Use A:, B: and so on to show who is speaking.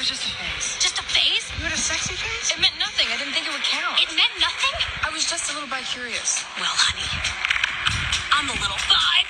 A: was just a phase.
B: Just a phase?
A: You had a sexy phase?
B: It meant nothing. I didn't think it would count. It meant nothing?
A: I was just a little bi-curious.
B: Well, honey, I'm a little bi.